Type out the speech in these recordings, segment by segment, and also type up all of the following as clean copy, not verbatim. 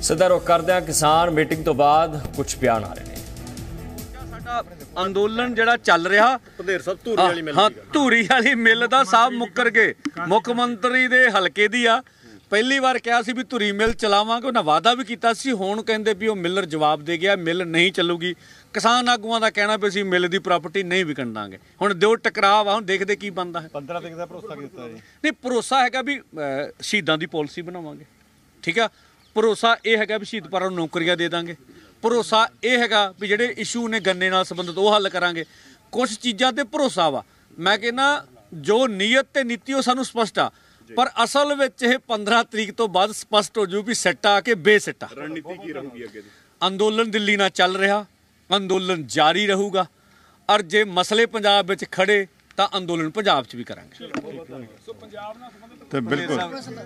ਸਿੱਧਾ ਰੁਖ ਕਰਦਿਆਂ ਕਿਸਾਨ ਮੀਟਿੰਗ ਤੋਂ ਬਾਅਦ ਕੁਝ ਬਿਆਨ ਆ ਰਹੇ ਨੇ। ਸਾਡਾ ਅੰਦੋਲਨ ਜਿਹੜਾ ਚੱਲ ਰਿਹਾ ਪੰਧੇਰ ਸਾਹਿਬ ਧੂਰੀ ਵਾਲੀ ਮਿਲ ਧੂਰੀ ਵਾਲੀ ਮਿਲ ਦਾ ਸਾਹਿਬ ਮੁੱਕਰ ਗਏ। ਮੁੱਖ ਮੰਤਰੀ ਦੇ ਹਲਕੇ ਦੀ ਆ। ਪਹਿਲੀ ਵਾਰ ਕਿਹਾ ਸੀ ਵੀ ਧੂਰੀ ਮਿਲ ਚਲਾਵਾਂਗੇ, ਉਹਨਾਂ ਵਾਅਦਾ ਵੀ ਕੀਤਾ ਸੀ। ਹੁਣ ਕਹਿੰਦੇ ਵੀ ਉਹ ਮਿਲਰ ਜਵਾਬ ਦੇ ਗਿਆ ਮਿਲ ਨਹੀਂ ਚੱਲੂਗੀ। ਕਿਸਾਨ ਆਗੂਆਂ ਦਾ ਕਹਿਣਾ ਵੀ ਅਸੀਂ ਮਿਲ ਦੀ ਪ੍ਰਾਪਰਟੀ ਨਹੀਂ ਵਿਕਣ ਦਾਂਗੇ। ਹੁਣ ਦਿਓ ਟਕਰਾਅ ਆ, ਹੁਣ ਦੇਖਦੇ ਕੀ ਬਣਦਾ ਹੈ। 15 ਤਰੀਕ ਦਾ ਭਰੋਸਾ ਕੀਤਾ ਜੀ। ਨਹੀਂ, ਭਰੋਸਾ ਹੈਗਾ ਵੀ ਸ਼ਹੀਦਾਂ ਦੀ ਪਾਲਿਸੀ ਬਣਾਵਾਂਗੇ, ਠੀਕ ਆ। ਭਰੋਸਾ ਇਹ ਹੈਗਾ ਵੀ ਸ਼ਹੀਦ ਪਰਿਵਾਰਾਂ ਨੂੰ ਨੌਕਰੀਆਂ ਦੇ ਦਾਂਗੇ। ਭਰੋਸਾ ਇਹ ਹੈਗਾ ਵੀ ਜਿਹੜੇ ਇਸ਼ੂ ਨੇ ਗੰਨੇ ਨਾਲ ਸੰਬੰਧਿਤ ਉਹ ਹੱਲ ਕਰਾਂਗੇ। ਕੁਝ ਚੀਜ਼ਾਂ ਤੇ ਭਰੋਸਾ ਵਾ। ਮੈਂ ਕਹਿੰਦਾ ਜੋ ਨੀਅਤ ਤੇ ਨੀਤੀ ਉਹ ਸਾਨੂੰ ਸਪਸ਼ਟ ਆ, ਪਰ ਅਸਲ ਵਿੱਚ ਇਹ 15 ਤਰੀਕ ਤੋਂ ਬਾਅਦ ਸਪਸ਼ਟ ਹੋ ਜੂ ਵੀ ਸੱਟਾ ਕਿ ਬੇਸਿੱਟਾ। ਰਣਨੀਤੀ ਕੀ ਰਹੂਗੀ ਅੱਗੇ ਦੀ? ਅੰਦੋਲਨ ਦਿੱਲੀ ਨਾਲ ਚੱਲ ਰਿਹਾ, ਅੰਦੋਲਨ ਜਾਰੀ ਰਹੂਗਾ, ਔਰ ਜੇ ਮਸਲੇ ਪੰਜਾਬ ਵਿੱਚ ਖੜੇ ਤਾਂ ਅੰਦੋਲਨ ਪੰਜਾਬ 'ਚ ਵੀ ਕਰਾਂਗੇ। ਸੋ ਪੰਜਾਬ ਨਾਲ ਸੰਬੰਧਿਤ ਤੇ ਬਿਲਕੁਲ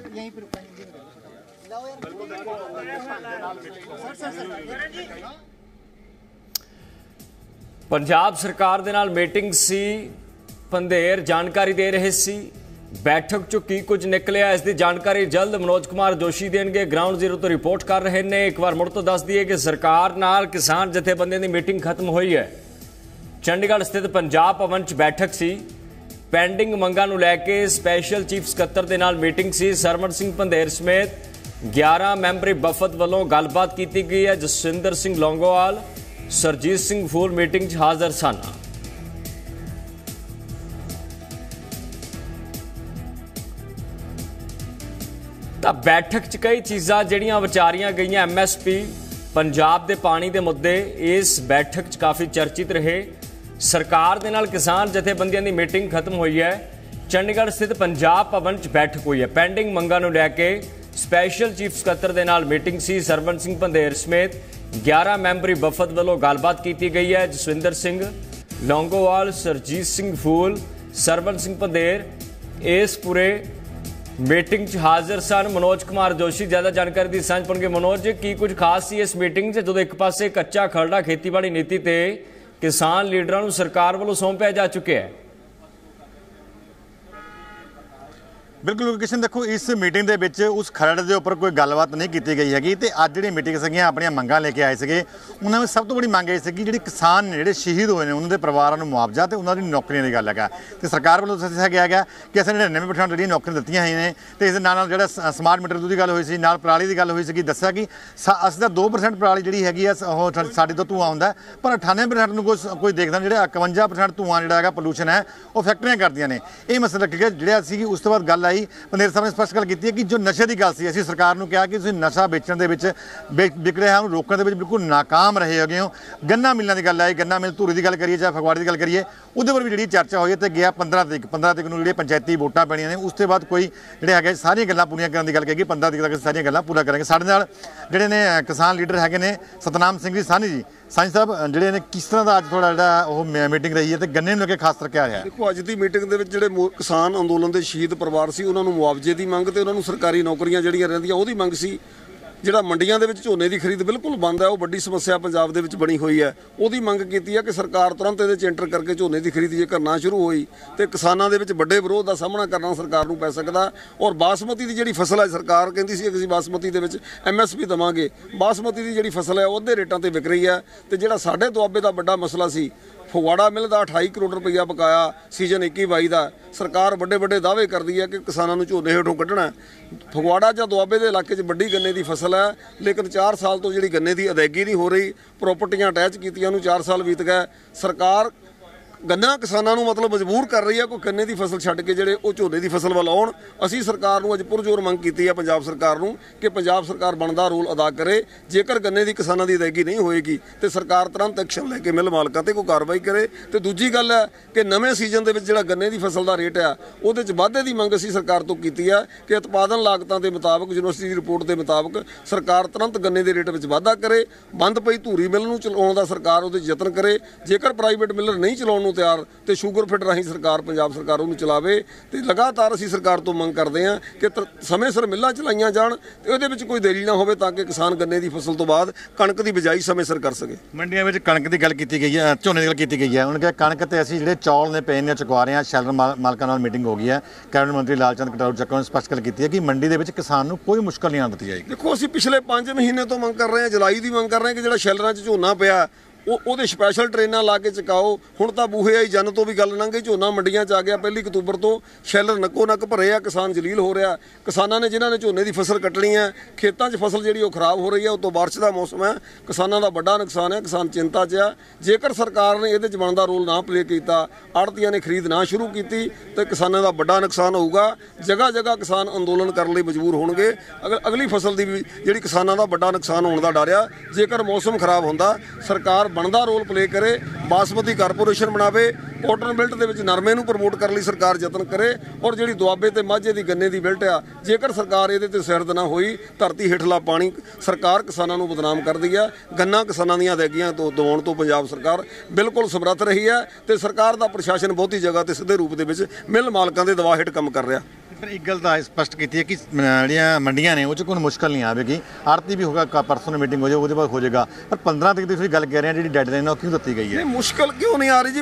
ਪੰਜਾਬ ਸਰਕਾਰ ਦੇ ਨਾਲ ਮੀਟਿੰਗ ਸੀ। ਪੰਧੇਰ ਜਾਣਕਾਰੀ ਦੇ ਰਹੇ ਸੀ बैठक चो की कुछ निकलिया, इसकी जानकारी जल्द मनोज कुमार जोशी देंगे। ग्राउंड जीरो तो रिपोर्ट कर रहे हैं। एक बार मुड़ तो दस दिए कि सरकार नाल किसान जथेबंदियों की मीटिंग खत्म हुई है। चंडीगढ़ स्थित पंजाब भवन च बैठक सी। पेंडिंग मंगां नूं लैके स्पैशल चीफ सकत्तर दे नाल मीटिंग सी। सरवण सिंह पंधेर समेत 11 मैंबरी वफद वालों गलबात की गई है। जसविंदर सिंह लौंगोवाल, सरजीत सिंह फूल मीटिंग च हाज़र सन। ਤਾਂ बैठक च कई चीज़ां ਜਿਹੜੀਆਂ ਵਿਚਾਰੀਆਂ ਗਈਆਂ। MSP पंजाब ਦੇ ਪਾਣੀ ਦੇ ਮੁੱਦੇ ਇਸ बैठक च काफ़ी चर्चित रहे। सरकार ਦੇ ਨਾਲ किसान जथेबंदियों की मीटिंग खत्म हुई है। चंडीगढ़ स्थित पंजाब भवन च बैठक हुई है। पेंडिंग मंगां नूं लैके स्पैशल चीफ सकत्तर दे नाल मीटिंग सी। सरवण सिंह पंधेर समेत 11 मैंबरी वफद वालों गलबात की गई है। जसविंदर सिंह लौंगोवाल, सरजीत सिंह फूल, सरवण सिंह पंधेर इस पूरे मीटिंग च हाज़र सन। मनोज कुमार जोशी ज़्यादा जानकारी की सांझ पाउणगे। मनोज, की कुछ खास सी इस मीटिंग च जो एक पासे कच्चा खरड़ा खेतीबाड़ी नीति ते किसान लीडरां नूं सरकार वालों सौंपिया जा चुकिया है? बिल्कुल किशन, देखो इस मीटिंग के उस खरड़ के उपर कोई गलबात नहीं की गई हैगी। तो अज जी मीटिंग सी अपन मंगां लेके आए थे। उन्होंने में सब तो बड़ी मंग ये जी किसान ने जो शहीद हुए हैं उन्होंने परिवारों को मुआवजा तो उन्होंने नौकरियों की गल है। तो सरकार वालों दस्सिया गया कि असं 99% जी नौकरियां दित्तियां हैं। तो इस जो स्मार्ट मीटर की गल हुई सी, नाल पराली की गल हुई सी। दस्सिया कि असं तो 2% पराली जी हैगी साडे तो धुआं आउंदा, पर 98% कोई देखदा जो 51% धुआं जो पोल्यूशन है वो फैक्ट्रियां करदियां ने। ये मसला रखिया जो उस तो बाद गल आई। पंधेर साहब ने स्पष्ट गल की कि जो नशे की गल सी, असीं सरकार नूं कहा कि तुसीं नशा बेचण दे विच विक रहा उन्होंने रोकण दे विच बिल्कुल नाकाम रहे हो। गन्ना मिलों की गल आई, गन्ना मिल धूरी की गल करिए चाहे फगवाड़े की गल करिए, उहदे पर भी जी चर्चा हुई। तो गया 15 तरीक नूं पंचायती वोटां पैणियां ने। उस तो बाद कोई जिहड़े है सारियां गल्लां पूरीआं करन दी गल कही। 15 तरीक तक सारियां गल्लां पूरा करेंगे। साडे नाल जिहड़े ने किसान लीडर हैगे ने सतनाम सिंह जी सानी जी। सानी साहब जिहड़े ने किस तरह का अज थोड़ा जिहड़ा मीटिंग रही है तो गन्ने नूं लेके खास तरह क्या रहा? देखो अज की मीटिंग के जिहड़े किसान अंदोलन के शहीद परिवार से उन्होंने मुआवजे की मंग तो उन्होंने सरकारी नौकरियां जिहड़ियां रहिंदियां उहदी मंग सी। ਜਿਹੜਾ ਮੰਡੀਆਂ ਦੇ ਵਿੱਚ ਝੋਨੇ ਦੀ ਖਰੀਦ ਬਿਲਕੁਲ ਬੰਦ ਹੈ, ਉਹ ਵੱਡੀ ਸਮੱਸਿਆ ਪੰਜਾਬ ਦੇ ਵਿੱਚ ਬਣੀ ਹੋਈ ਹੈ। ਉਹਦੀ ਮੰਗ ਕੀਤੀ ਹੈ ਕਿ ਸਰਕਾਰ ਤੁਰੰਤ ਇਹਦੇ 'ਚ ਐਂਟਰ ਕਰਕੇ ਝੋਨੇ ਦੀ ਖਰੀਦ ਜੇ ਕਰਨਾ ਸ਼ੁਰੂ ਹੋਈ ਤੇ ਕਿਸਾਨਾਂ ਦੇ ਵਿੱਚ ਵੱਡੇ ਵਿਰੋਧ ਦਾ ਸਾਹਮਣਾ ਕਰਨਾ ਸਰਕਾਰ ਨੂੰ ਪੈ ਸਕਦਾ। ਔਰ ਬਾਸਮਤੀ ਦੀ ਜਿਹੜੀ ਫਸਲ ਹੈ ਸਰਕਾਰ ਕਹਿੰਦੀ ਸੀ ਕਿ ਅਸੀਂ ਬਾਸਮਤੀ ਦੇ ਵਿੱਚ MSP ਦੇਵਾਂਗੇ। ਬਾਸਮਤੀ ਦੀ ਜਿਹੜੀ ਫਸਲ ਹੈ ਉਹ ਅੱਧੇ ਰੇਟਾਂ ਤੇ ਵਿਕ ਰਹੀ ਹੈ। ਤੇ ਜਿਹੜਾ ਸਾਡੇ ਦੁਆਬੇ ਦਾ ਵੱਡਾ ਮਸਲਾ ਸੀ ਫਗਵਾੜਾ ਮਿਲ ਦਾ 28 ਕਰੋੜ ਰੁਪਈਆ ਬਕਾਇਆ ਸੀਜ਼ਨ 21-22 ਦਾ, ਸਰਕਾਰ ਵੱਡੇ ਵੱਡੇ ਦਾਅਵੇ ਕਰਦੀ ਹੈ ਕਿ ਕਿਸਾਨਾਂ ਨੂੰ ਝੋਨੇ ਹੇਠੋਂ ਕੱਢਣਾ। ਫਗਵਾੜਾ ਜਾਂ ਦੁਆਬੇ ਦੇ ਇਲਾਕੇ 'ਚ ਵੱਡੀ ਗੰਨੇ ਦੀ ਫਸਲ ਹੈ, ਲੇਕਿਨ 4 ਸਾਲ ਤੋਂ ਜਿਹੜੀ ਗੰਨੇ ਦੀ ਅਦਾਇਗੀ ਨਹੀਂ ਹੋ ਰਹੀ। ਪ੍ਰੋਪਰਟੀਆਂ ਅਟੈਚ ਕੀਤੀਆਂ ਨੂੰ 4 ਸਾਲ ਬੀਤ ਗਏ। ਸਰਕਾਰ गन्ना किसानों को मतलब मजबूर कर रही है कोई गन्ने की फसल छड्ड के जिहड़े वो झोने की फसल वाल आउण। असीं सरकार नूं अज पुरजोर मंग कीती है पंजाब सरकार नूं कि पंजाब सरकार बनदा रोल अदा करे। जेकर गन्ने की किसानों की अदायगी नहीं होएगी तो सरकार तुरंत एक्शन लैके मिल मालकां ते कोई कार्रवाई करे। तो दूजी गल है कि नवें सीजन दे विच जिहड़ा गन्ने की फसल का रेट है उहदे च वाधे की मंग असीं सरकार तो कीती है कि उत्पादन लागतां के मुताबिक यूनिवर्सिटी की रिपोर्ट के मुताबिक सरकार तुरंत गन्ने के रेट में वाधा करे। बंद पई धूरी मिल नूं चलाउण दा सरकार उहदे यतन करे। जेकर प्राइवेट मिलर नहीं चलाउण ਨੂੰ ਤਿਆਰ ਤੇ ਸ਼ੂਗਰ ਫਿਟ ਰਾਹੀਂ ਸਰਕਾਰ ਪੰਜਾਬ ਸਰਕਾਰ ਉਹਨੂੰ ਚਲਾਵੇ ਤੇ ਲਗਾਤਾਰ ਅਸੀਂ ਸਰਕਾਰ ਤੋਂ ਮੰਗ ਕਰਦੇ ਹਾਂ ਕਿ ਸਮੇਂ ਸਿਰ ਮਿੱਲਾਂ ਚਲਾਈਆਂ ਜਾਣ ਤੇ ਉਹਦੇ ਵਿੱਚ ਕੋਈ ਦੇਰੀ ਨਾ ਹੋਵੇ ਤਾਂ ਕਿ ਕਿਸਾਨ ਗੰਨੇ ਦੀ ਫਸਲ ਤੋਂ ਬਾਅਦ ਕਣਕ ਦੀ ਬਿਜਾਈ ਸਮੇਂ ਸਿਰ ਕਰ ਸਕੇ। ਮੰਡੀਆਂ ਵਿੱਚ ਕਣਕ ਦੀ ਗੱਲ ਕੀਤੀ ਗਈ ਹੈ, ਝੋਨੇ ਦੀ ਗੱਲ ਕੀਤੀ ਗਈ ਹੈ, ਉਹਨਾਂ ਕਿਹਾ ਕਣਕ ਤੇ ਅਸੀਂ ਜਿਹੜੇ ਚੌਲ ਨੇ ਪਏ ਨੇ ਚੁਕਵਾ ਰਹੇ ਹਾਂ। ਸ਼ੈਲਰ ਮਾਲਕਾਂ ਨਾਲ ਮੀਟਿੰਗ ਹੋ ਗਈ ਹੈ, ਕੈਬਨਿਟ ਮੰਤਰੀ ਲਾਲਚੰਦ ਕਟਾਰੂ ਚੱਕਰ ਨੇ ਸਪਸ਼ਟ ਗੱਲ ਕੀਤੀ ਹੈ ਕਿ ਮੰਡੀ ਦੇ ਵਿੱਚ ਕਿਸਾਨ ਨੂੰ ਕੋਈ ਮੁਸ਼ਕਲ ਨਹੀਂ ਆਉਣ ਦਿੱਤੀ ਜਾਏਗੀ। ਦੇਖੋ ਅਸੀਂ ਪਿਛਲੇ 5 ਮਹੀਨੇ ਤੋਂ ਮੰਗ ਕਰ ਰਹੇ ਹਾਂ, ਜੁਲਾਈ ਦੀ ਮੰਗ ਕਰ ਰਹੇ ਹਾਂ ਕਿ ਜਿਹੜਾ ਸ਼ੈਲਰਾਂ 'ਚ ਝੋਨਾ ਪਿਆ ਉਹਦੇ ਸਪੈਸ਼ਲ ਟ੍ਰੇਨਾਂ ਲਾ ਕੇ ਚਕਾਓ। ਹੁਣ ਤਾਂ ਬੂਹੇ ਆਈ ਜਨ ਤੋਂ ਵੀ ਗੱਲ ਲੰਘ ਗਈ, ਝੋਨਾ ਮੰਡੀਆਂ 'ਚ ਆ ਗਿਆ। 1 ਅਕਤੂਬਰ ਤੋਂ ਸ਼ੈਲਰ ਨੱਕੋ ਨੱਕ ਭਰੇ ਆ, ਕਿਸਾਨ ਜਲੀਲ ਹੋ ਰਿਹਾ। ਕਿਸਾਨਾਂ ਨੇ ਜਿਨ੍ਹਾਂ ਨੇ ਝੋਨੇ ਦੀ ਫਸਲ ਕੱਟਣੀ ਹੈ, ਖੇਤਾਂ 'ਚ ਫਸਲ ਜਿਹੜੀ ਉਹ ਖਰਾਬ ਹੋ ਰਹੀ ਹੈ, ਉਤੋਂ ਬਾਰਿਸ਼ ਦਾ ਮੌਸਮ ਹੈ, ਕਿਸਾਨਾਂ ਦਾ ਵੱਡਾ ਨੁਕਸਾਨ ਹੈ। ਕਿਸਾਨ ਚਿੰਤਾ 'ਚ ਆ। ਜੇਕਰ ਸਰਕਾਰ ਨੇ ਇਹਦੇ 'ਚ ਬਣਦਾ ਰੋਲ ਨਾ ਪਲੇ ਕੀਤਾ, ਆੜ੍ਹਤੀਆਂ ਨੇ ਖਰੀਦ ਨਾ ਸ਼ੁਰੂ ਕੀਤੀ ਤੇ ਕਿਸਾਨਾਂ ਦਾ ਵੱਡਾ ਨੁਕਸਾਨ ਹੋਊਗਾ। ਜਗ੍ਹਾ ਜਗ੍ਹਾ ਕਿਸਾਨ ਅੰਦੋਲਨ ਕਰਨ ਲਈ ਮਜਬੂਰ ਹੋਣਗੇ। ਅਗਲੀ ਫਸਲ ਦੀ ਵੀ ਜਿਹੜੀ ਕਿਸਾਨਾਂ ਦਾ ਵੱਡਾ ਨੁਕਸਾਨ ਹੋਣ ਦਾ ਡਰ ਆ। ਜੇਕਰ ਮੌਸਮ ਖਰਾਬ ਹੁੰਦਾ, ਸਰਕਾਰ ਬਣਦਾ ਰੋਲ ਪਲੇ ਕਰੇ, ਬਾਸਮਤੀ ਕਾਰਪੋਰੇਸ਼ਨ ਬਣਾਵੇ, ਕਾਟਨ ਬਿਲਟ ਦੇ ਵਿੱਚ ਨਰਮੇ ਨੂੰ ਪ੍ਰਮੋਟ ਕਰਨ ਲਈ ਸਰਕਾਰ ਯਤਨ ਕਰੇ। ਔਰ ਜਿਹੜੀ ਦੁਆਬੇ ਤੇ ਮਾਝੇ ਦੀ ਗੰਨੇ ਦੀ ਬਿਲਟ ਆ, ਜੇਕਰ ਸਰਕਾਰ ਇਹਦੇ ਤੇ ਸਿਰਦ ਨਾ ਹੋਈ, ਧਰਤੀ ਹੇਠਲਾ ਪਾਣੀ ਸਰਕਾਰ ਕਿਸਾਨਾਂ ਨੂੰ ਬਦਨਾਮ ਕਰਦੀ ਆ। ਗੰਨਾ ਕਿਸਾਨਾਂ ਦੀਆਂ ਅਦਾਇਗੀਆਂ ਤੋਂ ਦਿਵਾਉਣ ਤੋਂ ਪੰਜਾਬ ਸਰਕਾਰ ਬਿਲਕੁਲ ਸਮਰੱਥ ਰਹੀ ਹੈ ਤੇ ਸਰਕਾਰ ਦਾ ਪ੍ਰਸ਼ਾਸਨ ਬਹੁਤੀ ਜਗ੍ਹਾ ਤੇ ਸਿੱਧੇ ਰੂਪ ਦੇ ਵਿੱਚ ਮਿਲ ਮਾਲਕਾਂ ਦੇ ਦਬਾਅ ਹੇਠ ਕੰਮ ਕਰ ਰਿਹਾ। ਪਰ ਇੱਕ ਗੱਲ ਤਾਂ ਸਪਸ਼ਟ ਕੀਤੀ ਹੈ ਕਿ ਜਿਹੜੀਆਂ ਮੰਡੀਆਂ ਨੇ ਉਹ 'ਚ ਕੋਈ ਮੁਸ਼ਕਲ ਨਹੀਂ ਆਵੇਗੀ। ਆੜਤੀ ਵੀ ਹੋਗਾ, ਪਰਸੋਂ ਨੂੰ ਮੀਟਿੰਗ ਹੋ ਜਾਏ, ਉਹਦੇ ਬਾਅਦ ਹੋ ਜਾਏਗਾ। ਪਰ 15 ਤਰੀਕ ਦੀ ਤੁਸੀਂ ਗੱਲ ਕਰ ਰਹੇ ਹੋ, ਜਿਹੜੀ ਡੈਡਲਾਈਨ ਉਹ ਕਿਉਂ ਦਿੱਤੀ ਗਈ ਹੈ? ਮੁਸ਼ਕਲ ਕਿਉਂ ਨਹੀਂ ਆ ਰਹੀ ਜੀ?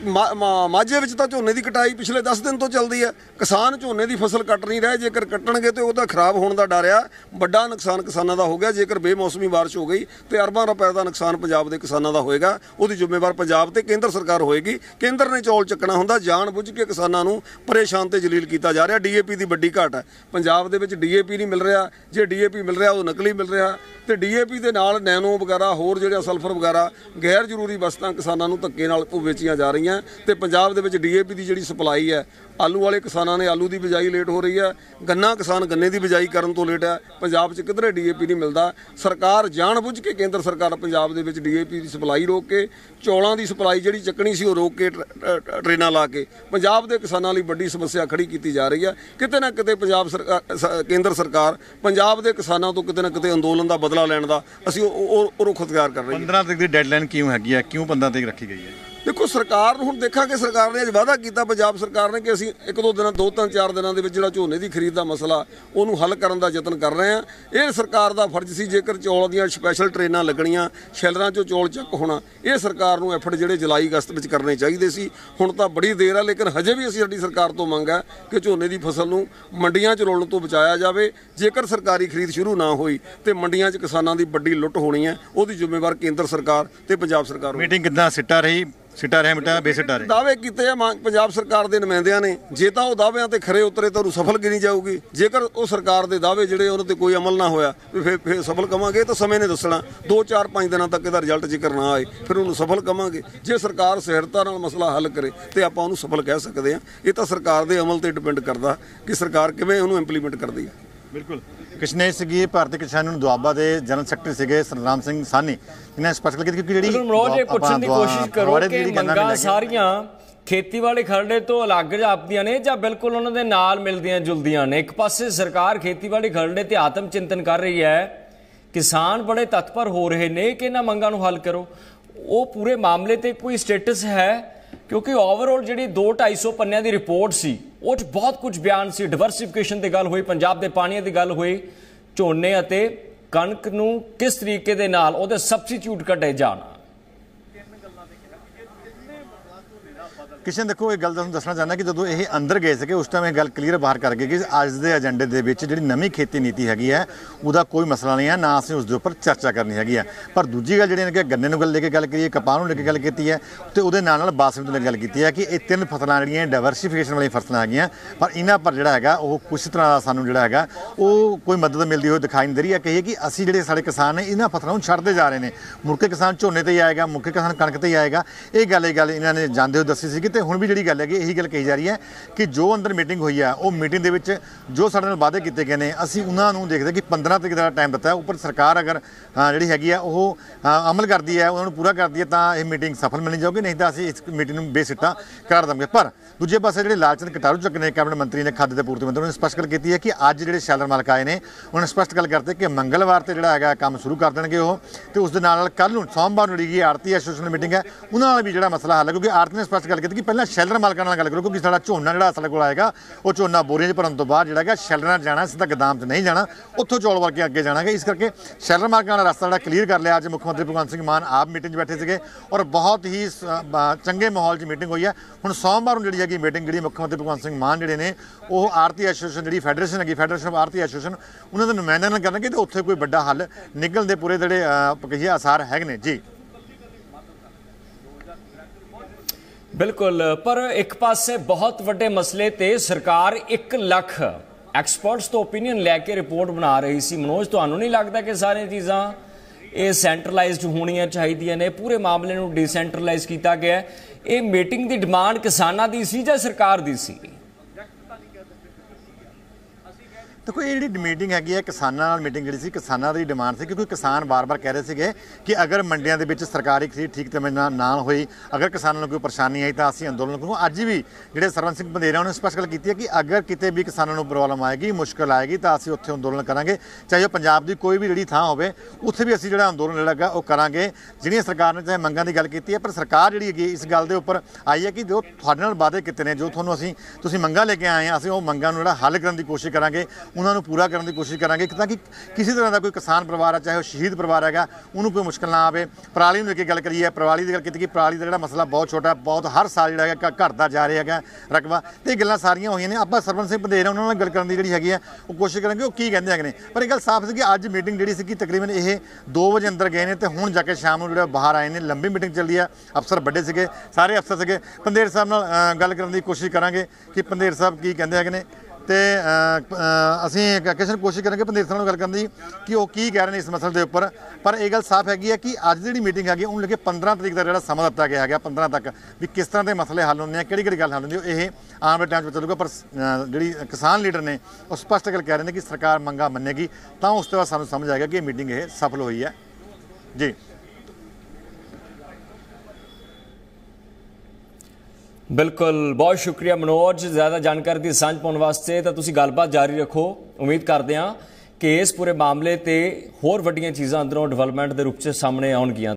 ਮਾਝੇ ਵਿੱਚ ਤਾਂ ਝੋਨੇ ਦੀ ਕਟਾਈ ਪਿਛਲੇ 10 ਦਿਨ ਤੋਂ ਚੱਲਦੀ ਹੈ। ਕਿਸਾਨ ਝੋਨੇ ਦੀ ਫਸਲ ਕੱਟ ਨਹੀਂ ਰਹੇ। ਜੇਕਰ ਕੱਟਣਗੇ ਤੇ ਉਹਦਾ ਖਰਾਬ ਹੋਣ ਦਾ ਡਰ ਆ। ਵੱਡਾ ਨੁਕਸਾਨ ਕਿਸਾਨਾਂ ਦਾ ਹੋ ਗਿਆ। ਜੇਕਰ ਬੇਮੌਸਮੀ ਬਾਰਿਸ਼ ਹੋ ਗਈ ਤੇ ਅਰਬਾਂ ਰੁਪਏ ਦਾ ਨੁਕਸਾਨ ਪੰਜਾਬ ਦੇ ਕਿਸਾਨਾਂ ਦਾ ਹੋਏਗਾ। ਉਹਦੀ ਜ਼ਿੰਮੇਵਾਰ ਪੰਜਾਬ ਤੇ ਕੇਂਦਰ ਸਰਕਾਰ ਹੋਏਗੀ। ਕੇਂਦਰ ਨੇ ਚੌਲ ਚੱਕਣਾ ਹੁੰਦਾ। ਜਾਣ ਬੁੱਝ ਕੇ ਕਿਸਾਨਾਂ ਨੂੰ ਪਰੇਸ਼ਾਨ ਤੇ ਜਲੀਲ ਕੀਤਾ ਜਾ ਰਿਹਾ। ਡੀਏਪੀ ਦੀ ਵੱਡੀ ਘਾਟ ਹੈ ਪੰਜਾਬ ਦੇ ਵਿੱਚ। ਡੀਏਪੀ ਨਹੀਂ ਮਿਲ ਰਿਹਾ। ਜੇ ਡੀਏਪੀ ਮਿਲ ਰਿਹਾ ਉਹ ਨਕਲੀ ਮਿਲ ਰਿਹਾ ਤੇ ਡੀਏਪੀ ਦੇ ਨਾਲ ਨੈਨੋ ਵਗੈਰਾ ਹੋਰ ਜਿਹੜਾ ਸਲਫਰ ਵਗੈਰਾ ਗੈਰ ਜ਼ਰੂਰੀ ਵਸਤਾਂ ਕਿਸਾਨਾਂ ਨੂੰ ਧੱਕੇ ਨਾਲ ਵੇਚੀਆਂ ਜਾ ਰਹੀਆਂ। ਤੇ ਪੰਜਾਬ ਦੇ ਵਿੱਚ ਡੀਏਪੀ ਦੀ ਜਿਹੜੀ ਸਪਲਾਈ ਹੈ, ਆਲੂ ਵਾਲੇ ਕਿਸਾਨਾਂ ਨੇ ਆਲੂ ਦੀ ਬਿਜਾਈ ਲੇਟ ਹੋ ਰਹੀ ਹੈ। ਗੰਨਾ ਕਿਸਾਨ ਗੰਨੇ ਦੀ ਬਿਜਾਈ ਕਰਨ ਤੋਂ ਲੇਟ ਹੈ। ਪੰਜਾਬ 'ਚ ਕਿਧਰੇ ਡੀਏਪੀ ਨਹੀਂ ਮਿਲਦਾ। ਸਰਕਾਰ ਜਾਣ ਬੁੱਝ ਕੇ, ਕੇਂਦਰ ਸਰਕਾਰ ਪੰਜਾਬ ਦੇ ਵਿੱਚ ਡੀਏਪੀ ਦੀ ਸਪਲਾਈ ਰੋਕ ਕੇ, ਚੌਲਾਂ ਦੀ ਸਪਲਾਈ ਜਿਹੜੀ ਚੱਕਣੀ ਸੀ ਉਹ ਰੋਕ ਕੇ ਟ੍ਰੇਨਾਂ ਲਾ ਕੇ ਪੰਜਾਬ ਦੇ ਕਿਸਾਨਾਂ ਲਈ ਵੱਡੀ ਸਮੱਸਿਆ ਖੜੀ ਕੀਤੀ ਜਾ ਰਹੀ ਹੈ। ਕਿਤੇ ਨਾ ਕਿਤੇ ਕੇਂਦਰ ਸਰਕਾਰ ਪੰਜਾਬ ਦੇ ਕਿਸਾਨਾਂ ਤੋਂ ਕਿਤੇ ਨਾ ਕਿਤੇ ਅੰਦੋਲਨ ਦਾ ਬਦਲਾ ਲੈਣ ਦਾ ਅਸੀਂ ਉਹ ਰੁਖ ਅਖਤਿਆਰ ਕਰ ਰਹੇ ਹਾਂ। 15 ਤਰੀਕ ਦੀ ਡੈਡਲਾਈਨ ਕਿਉਂ ਹੈਗੀ ਹੈ? ਕਿਉਂ 15 ਤਰੀਕ ਰੱਖੀ ਗਈ ਹੈ? ਦੇਖੋ ਸਰਕਾਰ ਨੂੰ ਹੁਣ ਦੇਖਾਂਗੇ। ਸਰਕਾਰ ਨੇ ਅੱਜ ਵਾਅਦਾ ਕੀਤਾ, ਪੰਜਾਬ ਸਰਕਾਰ ਨੇ, ਕਿ ਅਸੀਂ 1-2 ਦਿਨਾਂ 2-3-4 ਦਿਨਾਂ ਦੇ ਵਿੱਚ ਜਿਹੜਾ ਝੋਨੇ ਦੀ ਖਰੀਦ ਦਾ ਮਸਲਾ ਉਹਨੂੰ ਹੱਲ ਕਰਨ ਦਾ ਯਤਨ ਕਰ ਰਹੇ ਹਾਂ। ਇਹ ਸਰਕਾਰ ਦਾ ਫਰਜ਼ ਸੀ। ਜੇਕਰ ਚੌਲ ਦੀਆਂ ਸਪੈਸ਼ਲ ਟ੍ਰੇਨਾਂ ਲੱਗਣੀਆਂ, ਸ਼ੈਲਰਾਂ 'ਚੋਂ ਚੌਲ ਚੱਕ ਹੋਣਾ, ਇਹ ਸਰਕਾਰ ਨੂੰ ਐਫਰਟ ਜਿਹੜੇ ਜੁਲਾਈ ਅਗਸਤ ਵਿੱਚ ਕਰਨੇ ਚਾਹੀਦੇ ਸੀ। ਹੁਣ ਤਾਂ ਬੜੀ ਦੇਰ ਆ, ਲੇਕਿਨ ਹਜੇ ਵੀ ਸਾਡੀ ਸਰਕਾਰ ਤੋਂ ਮੰਗ ਹੈ ਕਿ ਝੋਨੇ ਦੀ ਫਸਲ ਨੂੰ ਮੰਡੀਆਂ 'ਚ ਰੋਲਣ ਤੋਂ ਬਚਾਇਆ ਜਾਵੇ। ਜੇਕਰ ਸਰਕਾਰੀ ਖਰੀਦ ਸ਼ੁਰੂ ਨਾ ਹੋਈ ਤੇ ਮੰਡੀਆਂ 'ਚ ਕਿਸਾਨਾਂ ਦੀ ਵੱਡੀ ਲੁੱਟ ਹੋਣੀ ਹੈ। ਉਹਦੀ ਜ਼ਿੰਮੇਵਾਰ ਕੇਂਦਰ ਸਰਕਾਰ ਤੇ ਪੰਜਾਬ ਸਰਕਾਰ। ਮੀਟਿੰਗ ਕਿੱਦਾਂ ਸਿੱਟਾ ਰਹੀ? ਸਿੱਟਾ ਰਿਹਾ ਮਿੱਟਾ ਬੇਸਿੱਟਾ ਰਿਹਾ? ਦਾਅਵੇ ਕੀਤੇ ਆ ਪੰਜਾਬ ਸਰਕਾਰ ਦੇ ਨੁਮਾਇੰਦਿਆਂ ਨੇ। ਜੇ ਤਾਂ ਉਹ ਦਾਅਵਿਆਂ ਤੇ ਖਰੇ ਉਤਰੇ ਤਾਂ ਉਹਨੂੰ ਸਫਲ ਗਿਣੀ ਜਾਊਗੀ। ਜੇਕਰ ਉਹ ਸਰਕਾਰ ਦੇ ਦਾਅਵੇ ਜਿਹੜੇ ਉਹਨਾਂ ਤੇ ਕੋਈ ਅਮਲ ਨਾ ਹੋਇਆ ਫਿਰ ਸਫਲ ਕਵਾਂਗੇ। ਤਾਂ ਸਮੇਂ ਨੇ ਦੱਸਣਾ। 2-4-5 ਦਿਨਾਂ ਤੱਕ ਇਹਦਾ ਰਿਜ਼ਲਟ ਜੇਕਰ ਨਾ ਆਏ ਫਿਰ ਉਹਨੂੰ ਸਫਲ ਕਵਾਂਗੇ। ਜੇ ਸਰਕਾਰ ਸਹਿਰਤਾ ਨਾਲ ਮਸਲਾ ਹੱਲ ਕਰੇ ਤੇ ਆਪਾਂ ਉਹਨੂੰ ਸਫਲ ਕਹਿ ਸਕਦੇ ਹਾਂ। ਇਹ ਤਾਂ ਸਰਕਾਰ ਦੇ ਅਮਲ ਤੇ ਡਿਪੈਂਡ ਕਰਦਾ ਕਿ ਸਰਕਾਰ ਕਿਵੇਂ ਉਹਨੂੰ ਇੰਪਲੀਮੈਂਟ ਕਰਦੀ ਹੈ। ਬਿਲਕੁਲ। ਕਿਸ਼ਨੇ ਸੀਗੀ ਭਾਰਤੀ ਕਿਸਾਨ ਨੂੰ ਦੁਆਬਾ ਦੇ ਜਨਰਲ ਸੈਕਟਰੀ ਸੀਗੇ ਸਤਨਾਮ ਸਿੰਘ ਸਾਨੀ, ਇਹਨਾਂ ਸਪੈਸ਼ਲ ਕੀਤੀ ਕਿ ਜਿਹੜੀ ਮਨੋਜ ਇਹ ਪੁੱਛਣ ਦੀ ਕੋਸ਼ਿਸ਼ ਕਰੋ ਕਿ ਮੰਗਾਂ ਸਾਰੀਆਂ ਖੇਤੀਬਾੜੀ ਖਰੜੇ ਤੋਂ ਅਲੱਗ ਜਾਪਦੀਆਂ ਨੇ ਜਾਂ ਬਿਲਕੁਲ ਉਹਨਾਂ ਦੇ ਨਾਲ ਮਿਲਦੀਆਂ ਜੁਲਦੀਆਂ ਨੇ? ਇੱਕ ਪਾਸੇ ਸਰਕਾਰ ਖੇਤੀਬਾੜੀ ਖਰੜੇ ਤੇ ਆਤਮ ਚਿੰਤਨ ਕਰ ਰਹੀ ਹੈ, ਕਿਸਾਨ ਬੜੇ ਤਤਪਰ ਹੋ ਰਹੇ ਨੇ ਕਿ ਇਹਨਾਂ ਮੰਗਾਂ ਨੂੰ ਹੱਲ ਕਰੋ। ਉਹ ਪੂਰੇ ਮਾਮਲੇ ਤੇ ਕੋਈ ਸਟੇਟਸ ਹੈ? ਕਿਉਂਕਿ ਓਵਰਆਲ ਜਿਹੜੀ 200-250 ਪੰਨਿਆਂ ਦੀ ਰਿਪੋਰਟ ਸੀ ਉਹ 'ਚ ਬਹੁਤ ਕੁਝ ਬਿਆਨ ਸੀ। ਡਿਵਰਸੀਫਿਕੇਸ਼ਨ ਦੀ ਗੱਲ ਹੋਈ, ਪੰਜਾਬ ਦੇ ਪਾਣੀਆਂ ਦੀ ਗੱਲ ਹੋਈ, ਝੋਨੇ ਅਤੇ ਕਣਕ ਨੂੰ ਕਿਸ ਤਰੀਕੇ ਦੇ ਨਾਲ ਉਹਦੇ ਸਬਸਟੀਟਿਊਟ ਕੱਢੇ ਜਾਣ। ਕਿਸ਼ਨ ਦੇਖੋ, ਇਹ ਗੱਲ ਤੁਹਾਨੂੰ ਦੱਸਣਾ ਚਾਹੁੰਦਾ ਕਿ ਜਦੋਂ ਇਹ ਅੰਦਰ ਗਏ ਸੀਗੇ ਉਸ ਟਾਈਮ ਇਹ ਗੱਲ ਕਲੀਅਰ ਬਾਹਰ ਕਰ ਗਏ ਕਿ ਅੱਜ ਦੇ ਏਜੰਡੇ ਦੇ ਵਿੱਚ ਜਿਹੜੀ ਨਵੀਂ ਖੇਤੀ ਨੀਤੀ ਹੈਗੀ ਹੈ ਉਹਦਾ ਕੋਈ ਮਸਲਾ ਨਹੀਂ ਹੈ, ਨਾ ਅਸੀਂ ਉਸ ਦੇ ਉੱਪਰ ਚਰਚਾ ਕਰਨੀ ਹੈਗੀ ਹੈ। ਪਰ ਦੂਜੀ ਗੱਲ ਜਿਹੜੀ ਨੇ ਕਿ ਗੰਨੇ ਨੂੰ ਲੈ ਕੇ ਗੱਲ ਕਰੀਏ, ਕਪਾਹ ਨੂੰ ਲੈ ਕੇ ਗੱਲ ਕੀਤੀ ਹੈ ਤੇ ਉਹਦੇ ਨਾਲ ਬਾਸਮਤੀ ਨੂੰ ਗੱਲ ਕੀਤੀ ਹੈ ਕਿ ਇਹ 3 ਫਸਲਾਂ ਜਿਹੜੀਆਂ ਡਾਇਵਰਸੀਫਿਕੇਸ਼ਨ ਵਾਲੀਆਂ ਫਸਲਾਂ ਹੈਗੀਆਂ। ਪਰ ਇਹਨਾਂ ਪਰ ਜਿਹੜਾ ਹੈਗਾ ਉਹ ਕੁਛ ਤਰ੍ਹਾਂ ਦਾ ਸਾਨੂੰ ਜਿਹੜਾ ਹੈਗਾ ਉਹ ਕੋਈ ਮਦਦ ਮਿਲਦੀ ਹੋਈ ਦਿਖਾਈ ਨਹੀਂ ਦੇ ਰਹੀ ਹੈ। ਕਹੀਏ ਕਿ ਅਸੀਂ ਜਿਹੜੇ ਸਾਡੇ ਕਿਸਾਨ ਨੇ ਇਹਨਾਂ ਫਸਲਾਂ ਨੂੰ ਛੱਡਦੇ ਜਾ ਰਹੇ ਨੇ। ਮੁੜ ਕੇ ਕਿਸਾਨ ਝੋਨੇ ਤੇ ਹੀ ਆਏਗਾ, ਮੁੜ ਕੇ ਕਿਸਾਨ ਕਣਕ ਤੇ ਹੀ ਆਏਗਾ। ਇਹ ਗੱਲ ਇਹਨਾਂ ਨੇ ਜਾਂਦੇ ਹੋਏ ਦੱਸੀ ਸੀਗੀ ਤੇ ਹੁਣ ਵੀ ਜਿਹੜੀ ਗੱਲ ਹੈਗੀ ਇਹੀ ਗੱਲ ਕਹੀ ਜਾ ਰਹੀ ਹੈ ਕਿ ਜੋ ਅੰਦਰ ਮੀਟਿੰਗ ਹੋਈ ਹੈ ਉਹ ਮੀਟਿੰਗ ਦੇ ਵਿੱਚ ਜੋ ਸਾਡੇ ਨਾਲ ਵਾਅਦੇ ਕੀਤੇ ਗਏ ਨੇ ਅਸੀਂ ਉਹਨਾਂ ਨੂੰ ਦੇਖਦੇ ਕਿ 15 ਤਰੀਕ ਦਾ ਟਾਈਮ ਦਿੱਤਾ ਹੈ। ਉੱਪਰ ਸਰਕਾਰ ਅਗਰ ਜਿਹੜੀ ਹੈਗੀ ਆ ਉਹ ਅਮਲ ਕਰਦੀ ਹੈ, ਉਹਨਾਂ ਨੂੰ ਪੂਰਾ ਕਰਦੀ ਹੈ ਤਾਂ ਇਹ ਮੀਟਿੰਗ ਸਫਲ ਮੰਨੀ ਜਾਊਗੀ, ਨਹੀਂ ਤਾਂ ਅਸੀਂ ਇਸ ਮੀਟਿੰਗ ਨੂੰ ਬੇਸਿੱਟਾ ਕਰ ਦੇਵਾਂਗੇ। ਪਰ ਦੂਜੇ ਪਾਸੇ ਜਿਹੜੇ ਲਾਲਚੰਦ ਕਟਾਰੂ ਚੱਕ ਨੇ ਕੈਬਨਿਟ ਮੰਤਰੀ ਨੇ, ਖਾद्य ਤੇ ਪੂਰਤੀ ਮੰਤਰੀ ਨੇ ਸਪਸ਼ਟ ਗੱਲ ਕੀਤੀ ਹੈ ਕਿ ਅੱਜ ਜਿਹੜੇ ਸ਼ੈਲਰ ਮਾਲਕ ਆਏ ਨੇ ਉਹਨਾਂ ਨੇ ਸਪਸ਼ਟ ਗੱਲ ਕਰਤੇ ਕਿ ਮੰਗਲਵਾਰ ਤੇ ਜਿਹੜਾ ਹੈਗਾ ਕੰਮ ਸ਼ੁਰੂ ਕਰ ਦੇਣਗੇ ਉਹ, ਤੇ ਉਸ ਦੇ ਨਾਲ ਕੱਲ੍ਹ ਨੂੰ ਸੋਮਵਾਰ ਨੂੰ ਜਿਹੜੀ ਆੜਤੀ ਐਸੋਸੀਏਸ਼ਨ ਮੀਟਿੰਗ ਹੈ ਉਹਨਾਂ ਨਾਲ ਵੀ ਜਿਹੜਾ ਮਸਲਾ ਹੱਲ ਹੈ, ਕਿਉਂਕਿ ਆੜਤੀ ਨੇ ਸਪਸ਼ਟ ਗੱਲ ਕੀਤੀ ਕਿ ਪਹਿਲਾਂ ਸ਼ੈਲਰ ਮਾਲਕਾਂ ਨਾਲ ਗੱਲ ਕਰੋ, ਕਿਉਂਕਿ ਸਾਡਾ ਝੋਨਾ ਜਿਹੜਾ ਅਸਲ ਕੋਲ ਆਏਗਾ ਉਹ ਝੋਨਾ ਬੋਰੀਆਂ 'ਚ ਭਰਨ ਤੋਂ ਬਾਅਦ ਜਿਹੜਾ ਹੈਗਾ ਸ਼ੈਲਰਾਂ 'ਚ ਜਾਣਾ, ਸਿੱਧਾ ਗੋਦਾਮ 'ਚ ਨਹੀਂ ਜਾਣਾ, ਉੱਥੋਂ ਚੌਲ ਵਰ ਕੇ ਅੱਗੇ ਜਾਣਾਗਾ। ਇਸ ਕਰਕੇ ਸ਼ੈਲਰ ਮਾਲਕਾਂ ਦਾ ਰਸਤਾ ਜਿਹੜਾ ਕਲੀਅਰ ਕਰ ਲਿਆ। ਅੱਜ ਮੁੱਖ ਮੰਤਰੀ ਭਗਵੰਤ ਸਿੰਘ ਮਾਨ ਆਪ ਮੀਟਿੰਗ 'ਚ ਬੈਠੇ ਸੀਗੇ ਔਰ ਬਹੁਤ ਹੀ ਚੰਗੇ ਮਾਹੌਲ 'ਚ ਮੀਟਿੰਗ ਹੋਈ ਹੈ। ਹੁਣ ਸੋਮਵਾਰ ਨੂੰ ਜਿਹੜੀ ਹੈਗੀ ਮੀਟਿੰਗ ਜਿਹੜੀ ਮੁੱਖ ਮੰਤਰੀ ਭਗਵੰਤ ਸਿੰਘ ਮਾਨ ਜਿਹੜੇ ਨੇ ਉਹ ਆੜਤੀ ਐਸੋਸੀਏਸ਼ਨ ਜਿਹੜੀ ਫੈਡਰੇਸ਼ਨ ਹੈਗੀ, ਫੈਡਰੇਸ਼ਨ ਆਫ ਆੜਤੀ ਐਸੋਸੀਏਸ਼ਨ, ਉਹਨਾਂ ਦੇ ਨੁਮਾਇੰਦਿਆਂ ਨਾਲ ਕਰਨਗੇ ਤੇ ਉੱਥੇ ਕੋਈ ਵੱਡਾ ਹੱਲ ਨਿਕਲਣ ਦੇ ਪੂਰੇ ਜਿਹੜੇ ਕਹੀਏ ਆਸਾਰ ਹੈਗੇ ਨੇ ਜੀ। ਬਿਲਕੁਲ, ਪਰ ਇੱਕ ਪਾਸੇ ਬਹੁਤ ਵੱਡੇ ਮਸਲੇ ਤੇ ਸਰਕਾਰ 1 ਲੱਖ ਐਕਸਪਰਟਸ ਤੋਂ ਓਪੀਨੀਅਨ ਲੈ ਕੇ ਰਿਪੋਰਟ ਬਣਾ ਰਹੀ ਸੀ। ਮਨੋਜ, ਤੁਹਾਨੂੰ ਨਹੀਂ ਲੱਗਦਾ ਕਿ ਸਾਰੀਆਂ ਚੀਜ਼ਾਂ ਇਹ ਸੈਂਟਰਲਾਈਜ਼ਡ ਹੋਣੀਆਂ ਚਾਹੀਦੀਆਂ ਨੇ? ਪੂਰੇ ਮਾਮਲੇ ਨੂੰ ਡੀਸੈਂਟਰਲਾਈਜ਼ ਕੀਤਾ ਗਿਆ। ਇਹ ਮੀਟਿੰਗ ਦੀ ਡਿਮਾਂਡ ਕਿਸਾਨਾਂ ਦੀ ਸੀ ਜਾਂ ਸਰਕਾਰ ਦੀ ਸੀ? ਦੇਖੋ, ਇਹ ਜਿਹੜੀ ਮੀਟਿੰਗ ਹੈਗੀ ਹੈ ਕਿਸਾਨਾਂ ਨਾਲ ਮੀਟਿੰਗ ਜਿਹੜੀ ਸੀ, ਕਿਸਾਨਾਂ ਦੀ ਡਿਮਾਂਡ ਸੀ, ਕਿਉਂਕਿ ਕਿਸਾਨ ਬਾਰ-ਬਾਰ ਕਹਿ ਰਹੇ ਸੀਗੇ ਕਿ ਅਗਰ ਮੰਡੀਆਂ ਦੇ ਵਿੱਚ ਸਰਕਾਰੀ ਖਰੀਦ ਠੀਕ ਸਮੇਂ ਨਾਲ ਨਾ ਹੋਈ, ਅਗਰ ਕਿਸਾਨਾਂ ਨੂੰ ਕੋਈ ਪਰੇਸ਼ਾਨੀ ਆਈ ਤਾਂ ਅਸੀਂ ਅੰਦੋਲਨ ਕਰਾਂਗੇ। ਅੱਜ ਵੀ ਜਿਹੜੇ ਸਰਵੰਤ ਸਿੰਘ ਬੰਦੇਰਾ ਉਹਨੇ ਸਪਸ਼ਟ ਗੱਲ ਕੀਤੀ ਹੈ ਕਿ ਅਗਰ ਕਿਤੇ ਵੀ ਕਿਸਾਨਾਂ ਨੂੰ ਪ੍ਰੋਬਲਮ ਆਏਗੀ, ਮੁਸ਼ਕਲ ਆਏਗੀ ਤਾਂ ਅਸੀਂ ਉੱਥੇ ਅੰਦੋਲਨ ਕਰਾਂਗੇ, ਚਾਹੇ ਉਹ ਪੰਜਾਬ ਦੀ ਕੋਈ ਵੀ ਜਿਹੜੀ ਥਾਂ ਹੋਵੇ, ਉੱਥੇ ਵੀ ਅਸੀਂ ਜਿਹੜਾ ਅੰਦੋਲਨ ਜਿਹੜਾ ਹੈਗਾ ਉਹ ਕਰਾਂਗੇ। ਜਿਹੜੀਆਂ ਸਰਕਾਰ ਨੇ ਚਾਹੇ ਮੰਗਾਂ ਦੀ ਗੱਲ ਕੀਤੀ ਹੈ, ਪਰ ਸਰਕਾਰ ਜਿਹੜੀ ਹੈਗੀ ਇਸ ਗੱਲ ਦੇ ਉੱਪਰ ਆਈ ਹੈ ਕਿ ਜੋ ਤੁਹਾਡੇ ਨਾਲ ਵਾਅਦੇ ਕੀਤੇ ਨੇ, ਜੋ ਤੁਹਾਨੂੰ ਤੁਸੀਂ ਮੰਗਾਂ ਲੈ ਕੇ ਆਏ ਆ, ਅਸੀਂ ਉਹ ਮੰਗਾਂ ਨੂੰ ਜਿਹੜਾ ਹੱਲ ਕਰਨ ਦੀ ਕੋਸ਼ਿਸ਼ ਕਰਾਂਗੇ, ਉਹਨਾਂ ਨੂੰ ਪੂਰਾ ਕਰਨ ਦੀ ਕੋਸ਼ਿਸ਼ ਕਰਾਂਗੇ ਤਾਂ ਕਿ ਕਿਸੇ ਤਰ੍ਹਾਂ ਦਾ ਕੋਈ ਕਿਸਾਨ ਪਰਿਵਾਰ ਹੈ, ਚਾਹੇ ਉਹ ਸ਼ਹੀਦ ਪਰਿਵਾਰ ਹੈਗਾ, ਉਹਨੂੰ ਕੋਈ ਮੁਸ਼ਕਲ ਨਾ ਆਵੇ। ਪਰਾਲੀ ਨੂੰ ਲੈ ਕੇ ਗੱਲ ਕਰੀ ਹੈ, ਪਰਾਲੀ ਦੀ ਗੱਲ ਕੀਤੀ ਕਿ ਪਰਾਲੀ ਦਾ ਜਿਹੜਾ ਮਸਲਾ ਬਹੁਤ ਛੋਟਾ, ਬਹੁਤ ਹਰ ਸਾਲ ਜਿਹੜਾ ਹੈਗਾ ਘਟਦਾ ਜਾ ਰਿਹਾ ਹੈਗਾ ਰਕਬਾ, ਤੇ ਇਹ ਗੱਲਾਂ ਸਾਰੀਆਂ ਹੋਈਆਂ ਨੇ। ਆਪਾਂ ਸਰਵੰਤ ਸਿੰਘ ਬੰਦੇਰਾ ਉਹਨਾਂ ਨਾਲ ਗੱਲ ਕਰਨ ਦੀ ਜਿਹੜੀ ਹੈਗੀ ਹੈ ਉਹ ਕੋਸ਼ਿਸ਼ ਕਰਾਂਗੇ ਉਹ ਕੀ ਕਹਿੰਦੇ ਹੈਗੇ ਨੇ। ਪਰ ਇਹ ਗੱਲ ਸਾਫ਼ ਸੀ ਕਿ ਅੱਜ ਮੀਟਿੰਗ ਜਿਹੜੀ ਸੀ ਕਿ ਤਕਰੀਬਨ ਇਹ 2 ਵਜੇ ਅੰਦਰ ਗਏ ਨੇ ਤੇ ਹੁਣ ਜਾ ਕੇ ਸ਼ਾਮ ਨੂੰ ਜਿਹੜਾ ਬਾਹਰ ਆਏ ਨੇ। ਲੰਬੀ ਮੀਟਿੰਗ ਚੱਲਦੀ ਹੈ, ਅਫਸਰ ਵੱਡੇ ਸੀਗੇ, ਸਾਰੇ ਅਫਸਰ ਸੀਗੇ। ਪੰਦੇਰ ਸਾਹਿਬ ਨਾਲ ਗੱਲ ਕਰਨ ਦੀ ਕੋਸ਼ਿਸ਼ ਕਰਾਂਗੇ ਕਿ ਪੰਦੇਰ ਸਾਹਿਬ ਕੀ ਕਹਿੰਦੇ ਹੈਗੇ ਨੇ, ਤੇ ਅਸੀਂ ਕਿਸੇ ਕੋਸ਼ਿਸ਼ ਕਰਾਂਗੇ ਪੰਦੇਰ ਸਾਹਿਬ ਨਾਲ ਗੱਲ ਕਰਨ ਦੀ ਕਿ ਉਹ ਕੀ ਕਹਿ ਰਹੇ ਨੇ ਇਸ ਮਸਲੇ ਦੇ ਉੱਪਰ। ਪਰ ਇਹ ਗੱਲ ਸਾਫ਼ ਹੈਗੀ ਹੈ ਕਿ ਅੱਜ ਜਿਹੜੀ ਮੀਟਿੰਗ ਹੈਗੀ ਉਹਨੂੰ ਲੈ ਕੇ 15 ਤਰੀਕ ਦਾ ਜਿਹੜਾ ਸਮਾਂ ਦਿੱਤਾ ਗਿਆ ਹੈਗਾ, 15 ਤੱਕ ਵੀ ਕਿਸ ਤਰ੍ਹਾਂ ਦੇ ਮਸਲੇ ਹੱਲ ਹੁੰਦੇ ਆ, ਕਿਹੜੀ ਗੱਲ ਹੱਲ ਹੁੰਦੀ, ਇਹ ਆਉਣ ਵਾਲੇ ਟਾਈਮ 'ਚ ਚੱਲੂਗਾ। ਪਰ ਜਿਹੜੀ ਕਿਸਾਨ ਲੀਡਰ ਨੇ ਉਹ ਸਪਸ਼ਟ ਗੱਲ ਕਹਿ ਰਹੇ ਨੇ ਕਿ ਸਰਕਾਰ ਮੰਗਾਂ ਮੰਨੇਗੀ ਤਾਂ ਉਸ ਤੋਂ ਬਾਅਦ ਸਾਨੂੰ ਸਮਝ ਆਏਗਾ ਕਿ ਇਹ ਮੀਟਿੰਗ ਇਹ ਸਫਲ ਹੋਈ ਹੈ ਜੀ। ਬਿਲਕੁਲ, ਬਹੁਤ ਸ਼ੁਕਰੀਆ ਮਨੋਜ, ਜ਼ਿਆਦਾ ਜਾਣਕਾਰੀ ਦੀ ਸਾਂਝ ਪਾਉਣ ਵਾਸਤੇ। ਤਾਂ ਤੁਸੀਂ ਗੱਲਬਾਤ ਜਾਰੀ ਰੱਖੋ, ਉਮੀਦ ਕਰਦੇ ਹਾਂ ਕਿ ਇਸ ਪੂਰੇ ਮਾਮਲੇ ਤੇ ਹੋਰ ਵੱਡੀਆਂ ਚੀਜ਼ਾਂ ਅੰਦਰੋਂ ਡਿਵੈਲਪਮੈਂਟ ਦੇ ਰੂਪ 'ਚ ਸਾਹਮਣੇ ਆਉਣਗੀਆਂ।